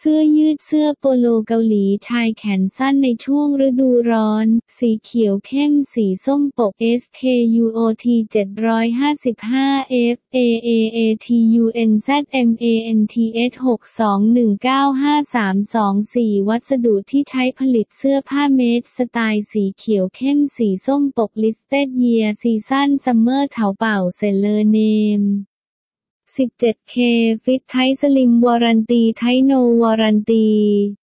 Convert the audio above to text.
เสื้อยืดเสื้อโปโลเกาหลีชายแขนสั้นในช่วงฤดูร้อนสีเขียวเข้มสีส้มปก SKUOT 755 FAAATUNZMANTS 62195324วัสดุที่ใช้ผลิตเสื้อผ้าเมดสไตล์สีเขียวเข้มสีส้มปก Listed Year Season Summer เถาเป่าเซเลอร์เนม17K Fit Tight Slim Warranty Tight No Warranty